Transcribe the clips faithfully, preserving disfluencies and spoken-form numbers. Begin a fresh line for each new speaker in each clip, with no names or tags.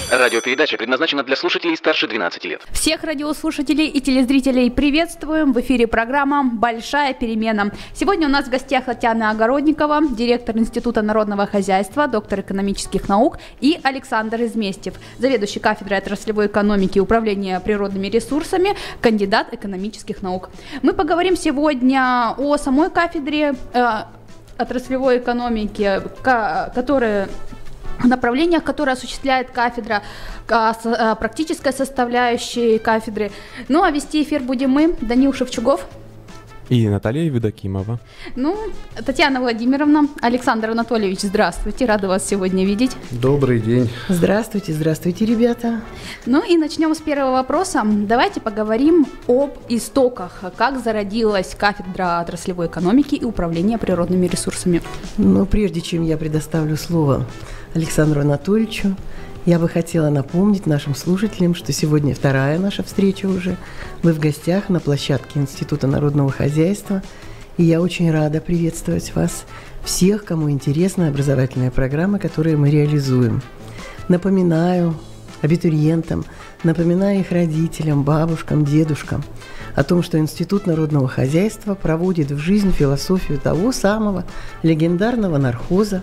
Радиопередача предназначена для слушателей старше двенадцати лет.
Всех радиослушателей и телезрителей приветствуем. В эфире программа «Большая перемена». Сегодня у нас в гостях Татьяна Огородникова, директор Института народного хозяйства, доктор экономических наук, и Александр Изместьев, заведующий кафедрой отраслевой экономики и управления природными ресурсами, кандидат экономических наук. Мы поговорим сегодня о самой кафедре э, отраслевой экономики, ко- которая... направлениях, которые осуществляет кафедра, практической составляющей кафедры. Ну, а вести эфир будем мы, Данил Шевчугов.
И Наталья Евдокимова.
Ну, Татьяна Владимировна, Александр Анатольевич, здравствуйте, рада вас сегодня видеть.
Добрый день.
Здравствуйте, здравствуйте, ребята.
Ну и начнем с первого вопроса. Давайте поговорим об истоках, как зародилась кафедра отраслевой экономики и управления природными ресурсами.
Но прежде чем я предоставлю слово Александру Анатольевичу, я бы хотела напомнить нашим слушателям, что сегодня вторая наша встреча уже. Мы в гостях на площадке Института народного хозяйства, и я очень рада приветствовать вас, всех, кому интересна образовательная программа, которую мы реализуем. Напоминаю абитуриентам, напоминаю их родителям, бабушкам, дедушкам о том, что Институт народного хозяйства проводит в жизнь философию того самого легендарного нархоза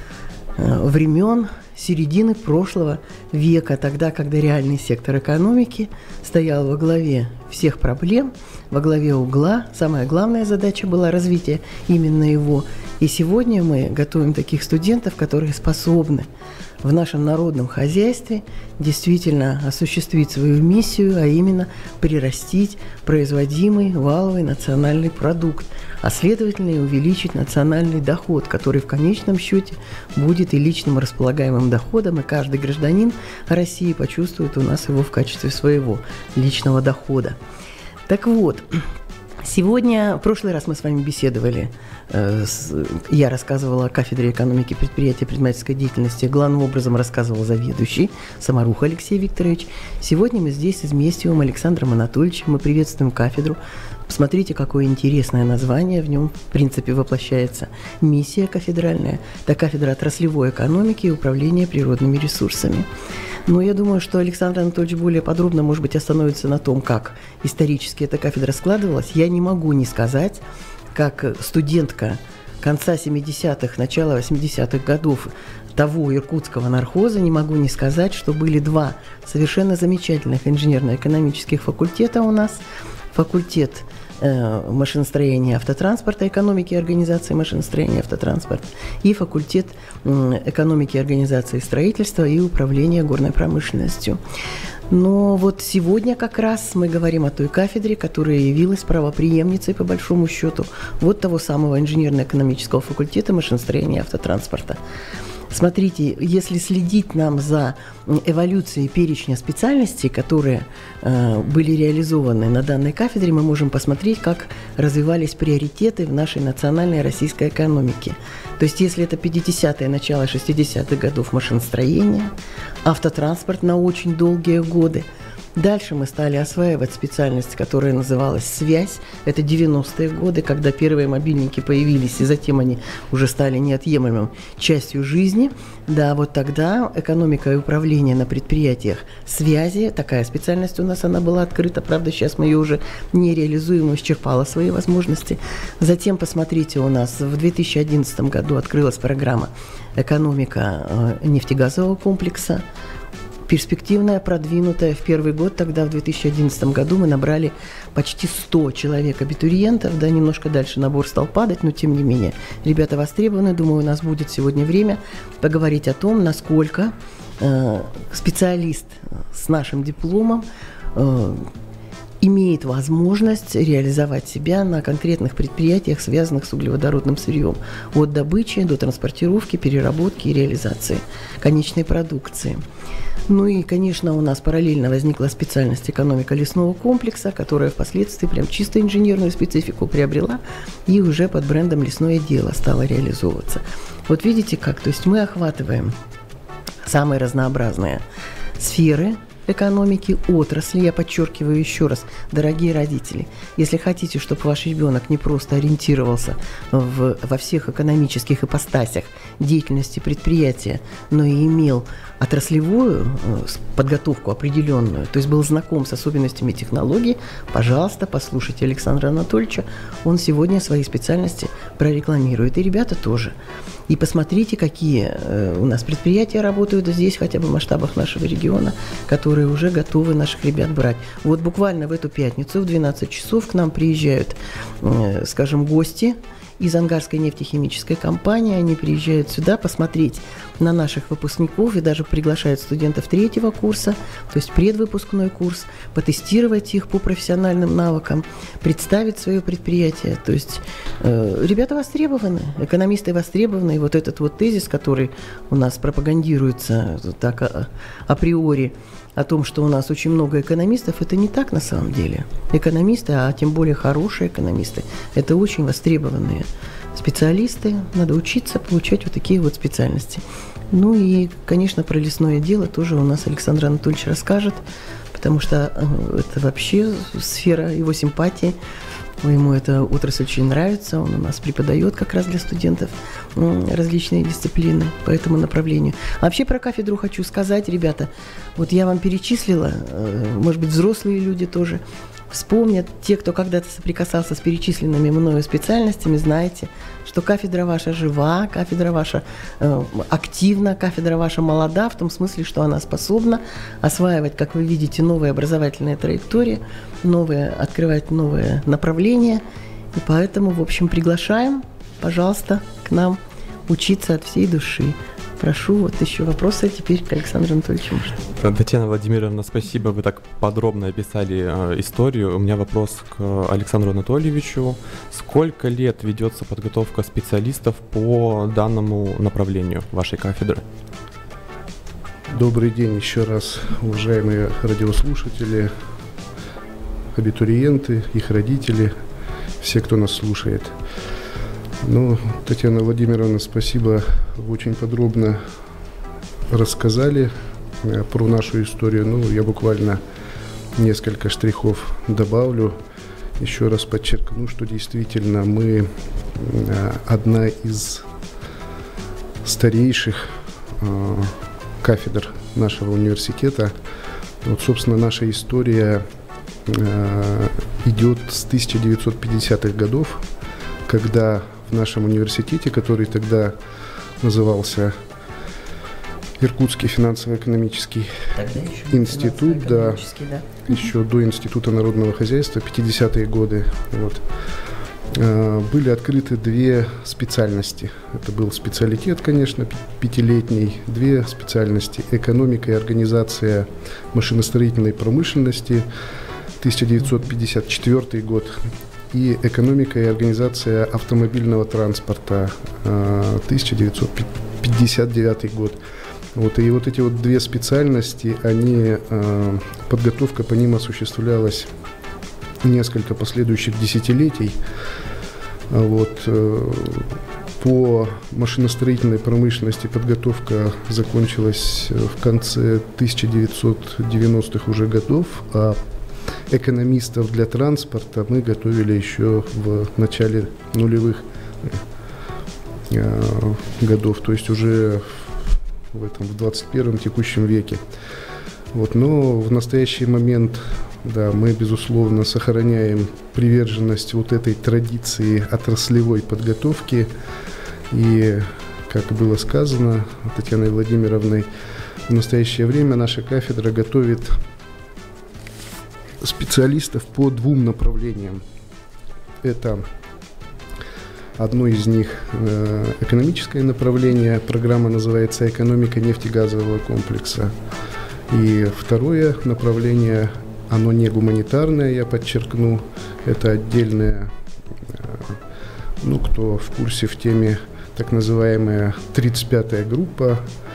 времен середины прошлого века, тогда, когда реальный сектор экономики стоял во главе всех проблем, во главе угла. Самая главная задача была развитие именно его. И сегодня мы готовим таких студентов, которые способны в нашем народном хозяйстве действительно осуществить свою миссию, а именно прирастить производимый валовый национальный продукт, а следовательно и увеличить национальный доход, который в конечном счете будет и личным располагаемым доходом, и каждый гражданин России почувствует у нас его в качестве своего личного дохода. Так вот, сегодня, в прошлый раз мы с вами беседовали, э, с, я рассказывала о кафедре экономики предприятия предпринимательской деятельности, главным образом рассказывал заведующий Самарух Алексей Викторович. Сегодня мы здесь с Изместьевым Александром Анатольевичем, мы приветствуем кафедру. Посмотрите, какое интересное название, в нем, в принципе, воплощается миссия кафедральная, это кафедра отраслевой экономики и управления природными ресурсами. Но я думаю, что Александр Анатольевич более подробно, может быть, остановится на том, как исторически эта кафедра складывалась. Я не могу не сказать, как студентка конца семидесятых, начала восьмидесятых годов того иркутского нархоза, не могу не сказать, что были два совершенно замечательных инженерно-экономических факультета у нас. Факультет э, машиностроения, автотранспорта, экономики и организации машиностроения, автотранспорта, и факультет э, экономики, организации строительства и управления горной промышленностью. Но вот сегодня как раз мы говорим о той кафедре, которая явилась правопреемницей, по большому счету, вот того самого инженерно-экономического факультета машиностроения и автотранспорта. Смотрите, если следить нам за эволюцией перечня специальностей, которые э, были реализованы на данной кафедре, мы можем посмотреть, как развивались приоритеты в нашей национальной российской экономике. То есть, если это пятидесятые, начало шестидесятых годов машиностроение, автотранспорт на очень долгие годы. Дальше мы стали осваивать специальность, которая называлась «Связь». Это девяностые годы, когда первые мобильники появились, и затем они уже стали неотъемлемой частью жизни. Да, вот тогда экономика и управление на предприятиях связи, такая специальность у нас, она была открыта, правда, сейчас мы ее уже не реализуем, исчерпала свои возможности. Затем, посмотрите, у нас в две тысячи одиннадцатом году открылась программа «Экономика нефтегазового комплекса». Перспективная, продвинутая. В первый год, тогда в две тысячи одиннадцатом году мы набрали почти сто человек абитуриентов, да, немножко дальше набор стал падать, но тем не менее ребята востребованы. Думаю, у нас будет сегодня время поговорить о том, насколько э, специалист с нашим дипломом э, имеет возможность реализовать себя на конкретных предприятиях, связанных с углеводородным сырьем, от добычи до транспортировки, переработки и реализации конечной продукции. Ну и, конечно, у нас параллельно возникла специальность экономика лесного комплекса, которая впоследствии прям чисто инженерную специфику приобрела и уже под брендом «Лесное дело» стала реализовываться. Вот видите как, то есть мы охватываем самые разнообразные сферы экономики отрасли. Я подчеркиваю еще раз, дорогие родители, если хотите, чтобы ваш ребенок не просто ориентировался в, во всех экономических ипостасях деятельности предприятия, но и имел отраслевую подготовку определенную, то есть был знаком с особенностями технологий, пожалуйста, послушайте Александра Анатольевича, он сегодня свои специальности прорекламирует, и ребята тоже. И посмотрите, какие у нас предприятия работают здесь, хотя бы в масштабах нашего региона, которые уже готовы наших ребят брать. Вот буквально в эту пятницу в двенадцать часов к нам приезжают, скажем, гости из Ангарской нефтехимической компании. Они приезжают сюда посмотреть на наших выпускников и даже приглашают студентов третьего курса, то есть предвыпускной курс, потестировать их по профессиональным навыкам, представить свое предприятие. То есть э, ребята востребованы, экономисты востребованы. И вот этот вот тезис, который у нас пропагандируется так а, априори, о том, что у нас очень много экономистов, это не так на самом деле. Экономисты, а тем более хорошие экономисты, это очень востребованные специалисты. Надо учиться получать вот такие вот специальности. Ну и, конечно, про лесное дело тоже у нас Александр Анатольевич расскажет, потому что это вообще сфера его симпатии. Ему эта отрасль очень нравится, он у нас преподает как раз для студентов различные дисциплины по этому направлению. А вообще про кафедру хочу сказать, ребята, вот я вам перечислила, может быть, взрослые люди тоже вспомнят, те, кто когда-то соприкасался с перечисленными мною специальностями, знаете, что кафедра ваша жива, кафедра ваша э, активна, кафедра ваша молода, в том смысле, что она способна осваивать, как вы видите, новые образовательные траектории, новые, открывать новые направления. И поэтому, в общем, приглашаем, пожалуйста, к нам учиться от всей души. Прошу, вот еще вопросы теперь к Александру Анатольевичу.
Татьяна Владимировна, спасибо, вы так подробно описали э, историю. У меня вопрос к Александру Анатольевичу. Сколько лет ведется подготовка специалистов по данному направлению вашей кафедры?
Добрый день еще раз, уважаемые радиослушатели, абитуриенты, их родители, все, кто нас слушает. Ну, Татьяна Владимировна, спасибо, вы очень подробно рассказали про нашу историю. Ну, я буквально несколько штрихов добавлю. Еще раз подчеркну, что действительно мы одна из старейших кафедр нашего университета. Вот, собственно, наша история идет с тысяча девятьсот пятидесятых годов, когда в нашем университете, который тогда назывался Иркутский финансово-экономический институт, да, да, еще до Института народного хозяйства, пятидесятые годы, вот, были открыты две специальности. Это был специалитет, конечно, пятилетний, две специальности: экономика и организация машиностроительной промышленности, тысяча девятьсот пятьдесят четвёртый год, и экономика и организация автомобильного транспорта, тысяча девятьсот пятьдесят девятый год. Вот, и вот эти вот две специальности, они, подготовка по ним осуществлялась несколько последующих десятилетий. Вот, по машиностроительной промышленности подготовка закончилась в конце тысяча девятьсот девяностых уже годов, а экономистов для транспорта мы готовили еще в начале нулевых э, годов, то есть уже в этом в двадцать первом текущем веке. Вот, но в настоящий момент, да, мы безусловно сохраняем приверженность вот этой традиции отраслевой подготовки, и, как было сказано Татьяной Владимировной, в настоящее время наша кафедра готовит специалистов по двум направлениям. Это одно из них э, экономическое направление, программа называется «Экономика нефтегазового комплекса». И второе направление, оно не гуманитарное, я подчеркну, это отдельное, э, ну, кто в курсе, в теме, так называемая тридцать пятая группа,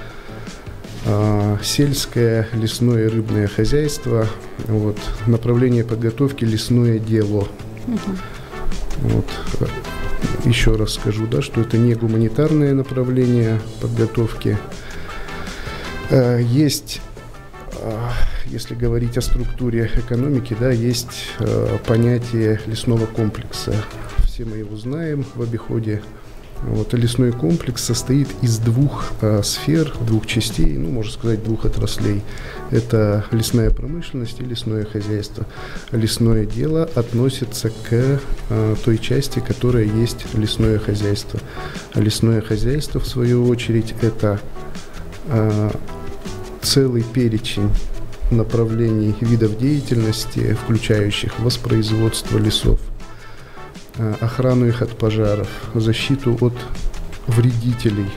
сельское, лесное и рыбное хозяйство. Вот, направление подготовки лесное дело. Uh-huh. Вот. Еще раз скажу, да, что это не гуманитарное направление подготовки. Есть если говорить о структуре экономики, да, есть понятие лесного комплекса. Все мы его знаем в обиходе. Вот, лесной комплекс состоит из двух а, сфер, двух частей, ну, можно сказать, двух отраслей. Это лесная промышленность и лесное хозяйство. Лесное дело относится к а, той части, которая есть лесное хозяйство. А лесное хозяйство, в свою очередь, это а, целый перечень направлений видов деятельности, включающих воспроизводство лесов, охрану их от пожаров, защиту от вредителей,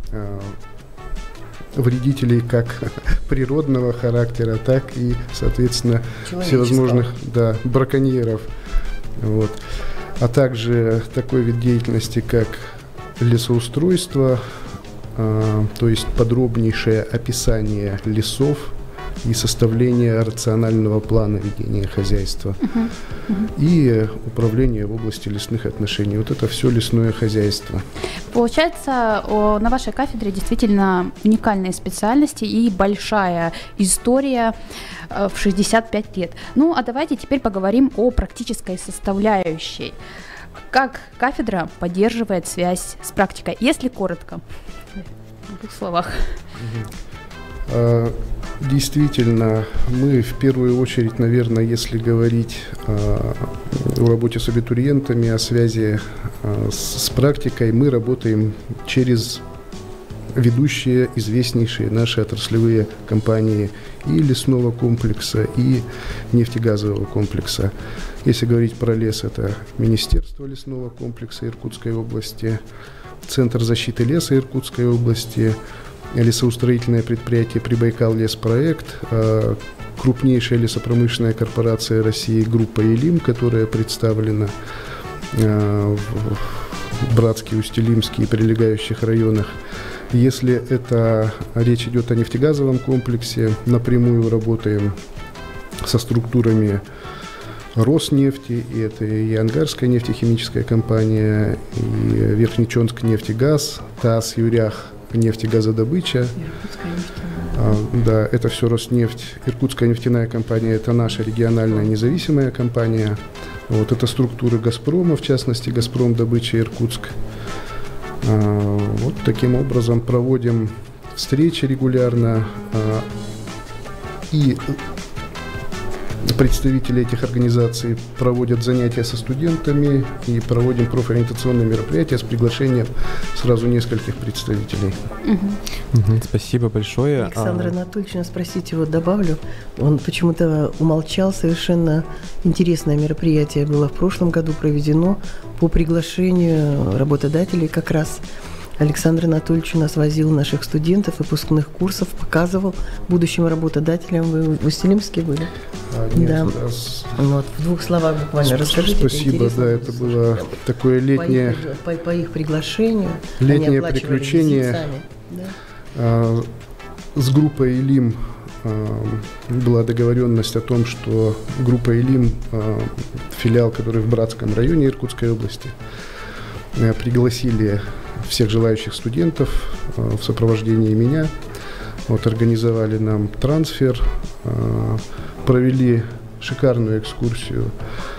вредителей как природного характера, так и, соответственно, всевозможных, да, браконьеров. Вот. А также такой вид деятельности, как лесоустройство, то есть подробнейшее описание лесов и составление рационального плана ведения хозяйства, uh-huh. Uh-huh. и управление в области лесных отношений. Вот это все лесное хозяйство.
Получается, на вашей кафедре действительно уникальные специальности и большая история в шестьдесят пять лет. Ну, а давайте теперь поговорим о практической составляющей. Как кафедра поддерживает связь с практикой, если коротко, в двух словах?
Uh-huh. Действительно, мы в первую очередь, наверное, если говорить э, о работе с абитуриентами, о связи э, с, с практикой, мы работаем через ведущие, известнейшие наши отраслевые компании и лесного комплекса, и нефтегазового комплекса. Если говорить про лес, это Министерство лесного комплекса Иркутской области, Центр защиты леса Иркутской области, лесоустроительное предприятие «Прибайкал-леспроект», крупнейшая лесопромышленная корпорация России группа «Илим», которая представлена в Братске, Усть-Илимске и прилегающих районах. Если это речь идет о нефтегазовом комплексе, напрямую работаем со структурами Роснефти, и это и Ангарская нефтехимическая компания, и Верхнечонск нефтегаз, ТАСС, Юрях, нефтегазодобыча. А, да, это все Роснефть. Иркутская нефтяная компания – это наша региональная независимая компания. Вот, это структуры «Газпрома», в частности, «Газпром добыча Иркутск». А, вот таким образом проводим встречи регулярно. А, и представители этих организаций проводят занятия со студентами и проводим профориентационные мероприятия с приглашением сразу нескольких представителей.
Угу. Угу, спасибо большое.
Александр Анатольевич, спросите, вот добавлю, он почему-то умолчал, совершенно интересное мероприятие было в прошлом году проведено по приглашению работодателей как раз. Александр Анатольевич у нас возил наших студентов выпускных курсов, показывал будущим работодателям. Вы в Усть-Илимске были?
А, нет,
да.
Раз...
Вот, в двух словах буквально
Сп-
расскажите.
Спасибо,
это
да, это было такое летнее...
По их, по, по их приглашению.
Летнее приключение.
Да?
А, с группой «Илим» а, была договоренность о том, что группа «Илим», а, филиал, который в Братском районе Иркутской области, а, пригласили всех желающих студентов э, в сопровождении меня. Вот, организовали нам трансфер, э, провели шикарную экскурсию,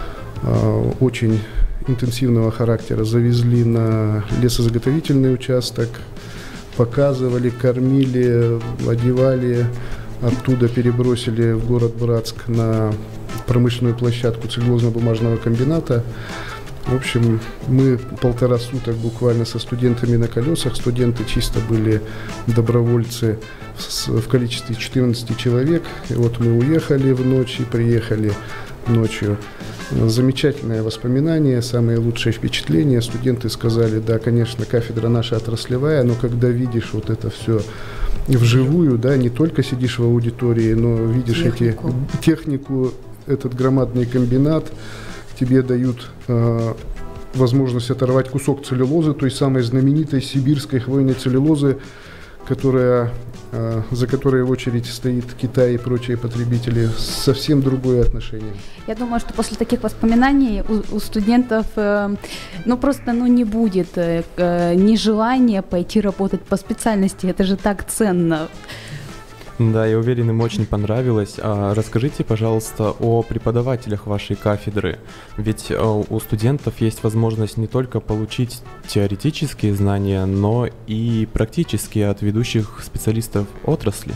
э, очень интенсивного характера, завезли на лесозаготовительный участок, показывали, кормили, одевали, оттуда перебросили в город Братск на промышленную площадку целлюлозно-бумажного комбината. В общем, мы полтора суток буквально со студентами на колесах. Студенты чисто были добровольцы в количестве четырнадцати человек. И вот мы уехали в ночь и приехали ночью. Замечательное воспоминание, самые лучшие впечатления. Студенты сказали, да, конечно, кафедра наша отраслевая, но когда видишь вот это все вживую, да, не только сидишь в аудитории, но видишь технику, эти, технику этот громадный комбинат, тебе дают э, возможность оторвать кусок целлюлозы, той самой знаменитой сибирской хвойной целлюлозы, которая, э, за которой в очередь стоит Китай и прочие потребители. Совсем другое отношение.
Я думаю, что после таких воспоминаний у, у студентов э, ну просто ну, не будет э, нежелания пойти работать по специальности. Это же так ценно.
Да, я уверен, им очень понравилось. А расскажите, пожалуйста, о преподавателях вашей кафедры. Ведь у студентов есть возможность не только получить теоретические знания, но и практические от ведущих специалистов отрасли.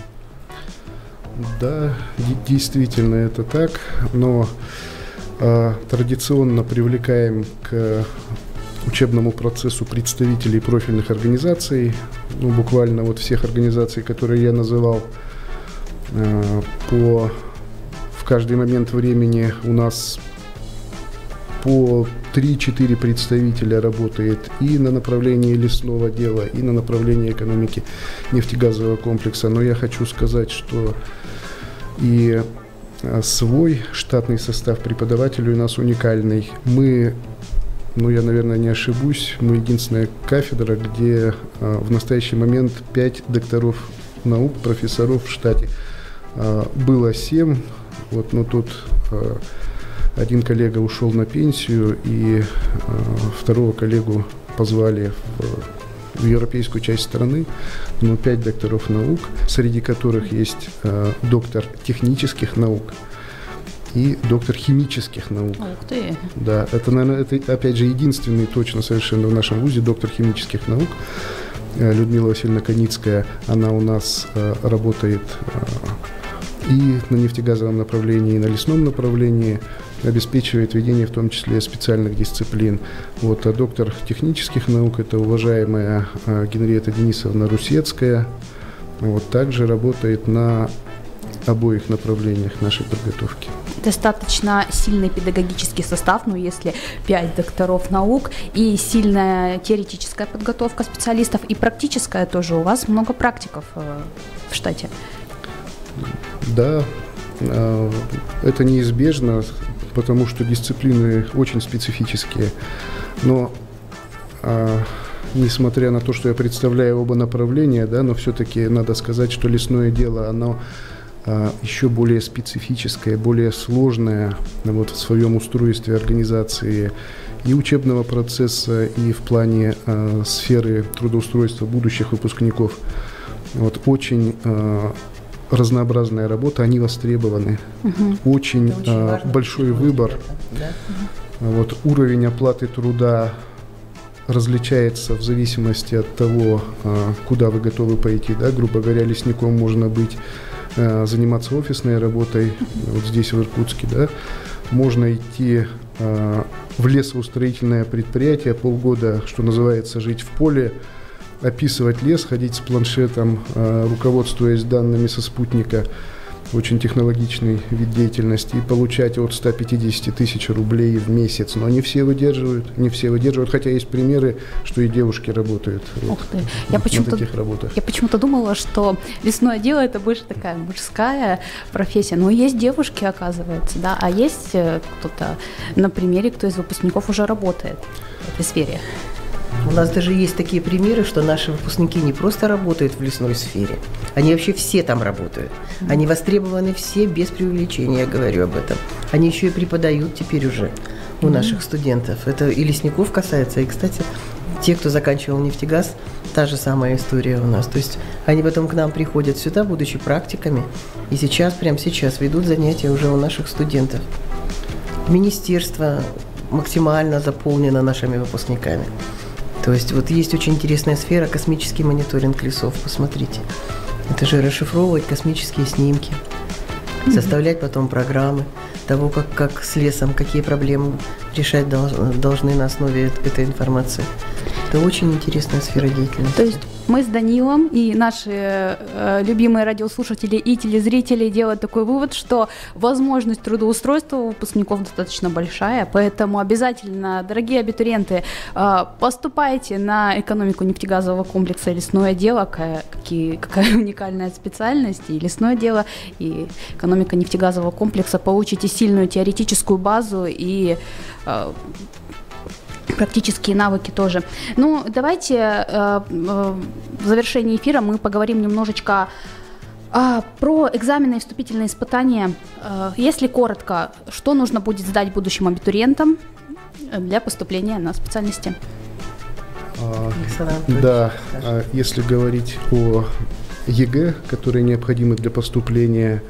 Да, действительно это так, но э, традиционно привлекаем к учебному процессу представителей профильных организаций, ну, буквально вот всех организаций, которые я называл. Э, по, в каждый момент времени у нас по три-четыре представителя работает и на направлении лесного дела, и на направлении экономики нефтегазового комплекса. Но я хочу сказать, что и свой штатный состав преподавателей у нас уникальный. Мы, ну я, наверное, не ошибусь, мы единственная кафедра, где а, в настоящий момент пять докторов наук, профессоров в штате. А, было семь, вот, но тут а, один коллега ушел на пенсию, и а, второго коллегу позвали в, в европейскую часть страны, но пять докторов наук, среди которых есть а, доктор технических наук и доктор химических наук.
Ух ты!
Да, это, наверное, это, опять же, единственный точно совершенно в нашем вузе доктор химических наук. Людмила Васильевна Коницкая, она у нас а, работает а, и на нефтегазовом направлении, и на лесном направлении, обеспечивает ведение в том числе специальных дисциплин. Вот, а доктор технических наук – это уважаемая а, Генриетта Денисовна Русецкая. Вот, также работает на обоих направлениях нашей подготовки.
Достаточно сильный педагогический состав, ну если пять докторов наук и сильная теоретическая подготовка специалистов и практическая тоже. У вас много практиков э, в штате.
Да, э, это неизбежно, потому что дисциплины очень специфические. Но э, несмотря на то, что я представляю оба направления, да, но все-таки надо сказать, что лесное дело, оно еще более специфическое, более сложное вот, в своем устройстве организации и учебного процесса, и в плане э, сферы трудоустройства будущих выпускников. Вот, очень э, разнообразная работа, они востребованы. Угу. Очень, очень э, большой выбор. Да? Угу. Вот, уровень оплаты труда различается в зависимости от того, э, куда вы готовы пойти. Да? Грубо говоря, лесником можно быть, заниматься офисной работой, вот здесь, в Иркутске, да, можно идти э, в лесоустроительное предприятие, полгода, что называется, жить в поле, описывать лес, ходить с планшетом, э, руководствуясь данными со спутника, очень технологичный вид деятельности, и получать от ста пятидесяти тысяч рублей в месяц. Но не все выдерживают, не все выдерживают, хотя есть примеры, что и девушки работают.
Ух ты. Я
на таких работах.
Я почему-то думала, что лесное дело это больше такая мужская профессия. Но есть девушки, оказывается, да, а есть кто-то на примере, кто из выпускников уже работает в этой сфере.
У нас даже есть такие примеры, что наши выпускники не просто работают в лесной сфере, они вообще все там работают. Они востребованы все, без преувеличения, я говорю об этом. Они еще и преподают теперь уже у наших студентов. Это и лесников касается, и, кстати, те, кто заканчивал нефтегаз, та же самая история у нас. То есть они потом к нам приходят сюда, будучи практиками, и сейчас, прямо сейчас ведут занятия уже у наших студентов. Министерство максимально заполнено нашими выпускниками. То есть вот есть очень интересная сфера — космический мониторинг лесов. Посмотрите. Это же расшифровывать космические снимки, mm-hmm. составлять потом программы того, как, как с лесом, какие проблемы решать долж, должны на основе этой информации. Это очень интересная сфера деятельности.
То есть мы с Данилом и наши э, любимые радиослушатели и телезрители делают такой вывод, что возможность трудоустройства у выпускников достаточно большая, поэтому обязательно, дорогие абитуриенты, э, поступайте на экономику нефтегазового комплекса и лесное дело, какая, какие, какая уникальная специальность, и лесное дело, и экономика нефтегазового комплекса, получите сильную теоретическую базу и э, практические навыки тоже. Ну, давайте э, э, в завершении эфира мы поговорим немножечко э, про экзамены и вступительные испытания. Э, если коротко, что нужно будет сдать будущим абитуриентам для поступления на специальности?
А, да, а, если говорить о ЕГЭ, которые необходимы для поступления.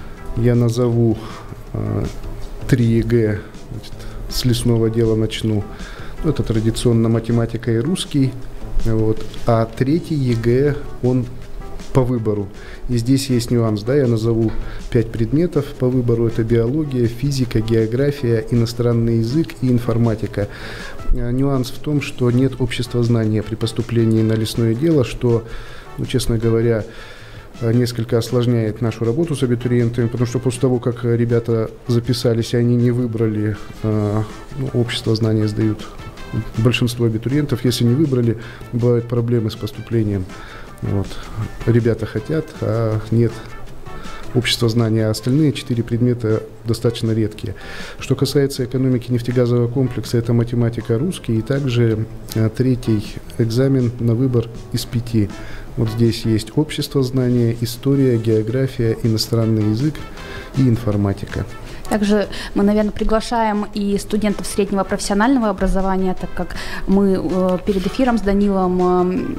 Я назову э, три ЕГЭ, значит, с лесного дела начну. Это традиционно математика и русский. Вот. А третий ЕГЭ, он по выбору. И здесь есть нюанс, да, я назову пять предметов по выбору. Это биология, физика, география, иностранный язык и информатика. Нюанс в том, что нет обществознания при поступлении на лесное дело, что, ну, честно говоря, несколько осложняет нашу работу с абитуриентами, потому что после того, как ребята записались, и они не выбрали, ну, обществознание сдают большинство абитуриентов, если не выбрали, бывают проблемы с поступлением. Вот. Ребята хотят, а нет обществознания, а остальные четыре предмета достаточно редкие. Что касается экономики нефтегазового комплекса, это математика, русский, и также а, третий экзамен на выбор из пяти. Вот здесь есть обществознание, история, география, иностранный язык и информатика.
Также мы, наверное, приглашаем и студентов среднего профессионального образования, так как мы э, перед эфиром с Данилом э,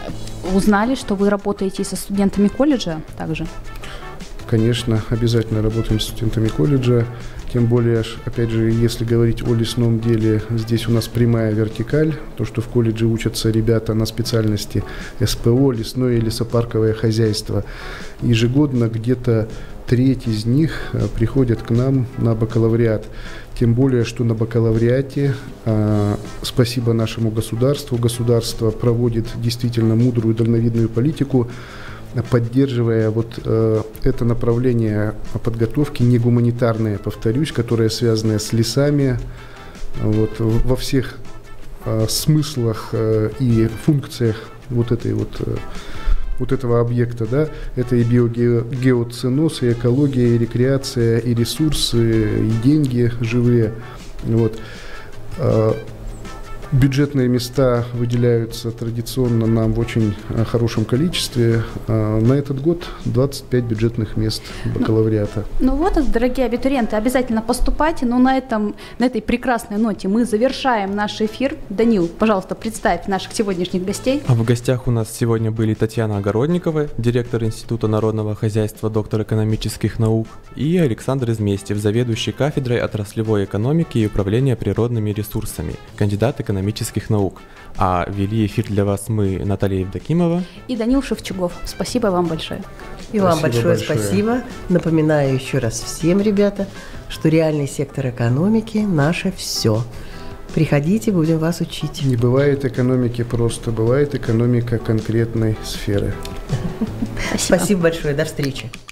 узнали, что вы работаете со студентами колледжа также.
Конечно, обязательно работаем с студентами колледжа. Тем более, опять же, если говорить о лесном деле, здесь у нас прямая вертикаль. То, что в колледже учатся ребята на специальности СПО, лесное и лесопарковое хозяйство. Ежегодно где-то треть из них приходят к нам на бакалавриат. Тем более, что на бакалавриате, э, спасибо нашему государству, государство проводит действительно мудрую дальновидную политику, поддерживая вот э, это направление подготовки, не гуманитарное, повторюсь, которое связано с лесами, вот, во всех э, смыслах э, и функциях вот этой вот э, вот этого объекта, да, это и биогеоценоз, и экология, и рекреация, и ресурсы, и деньги живые, вот. Бюджетные места выделяются традиционно нам в очень хорошем количестве. На этот год двадцать пять бюджетных мест бакалавриата.
Ну, ну вот, дорогие абитуриенты, обязательно поступайте. Но на, этом, на этой прекрасной ноте мы завершаем наш эфир. Данил, пожалуйста, представь наших сегодняшних гостей.
А в гостях у нас сегодня были Татьяна Огородникова, директор Института народного хозяйства, доктор экономических наук, и Александр Изместьев, заведующий кафедрой отраслевой экономики и управления природными ресурсами, кандидат экономических экономических наук. А вели эфир для вас мы, Наталья Евдокимова
и Данил Шевчугов. Спасибо вам большое.
И вам большое, большое спасибо. Напоминаю еще раз всем, ребята, что реальный сектор экономики – наше все. Приходите, будем вас учить.
Не бывает экономики просто, бывает экономика конкретной сферы.
Спасибо большое, до встречи.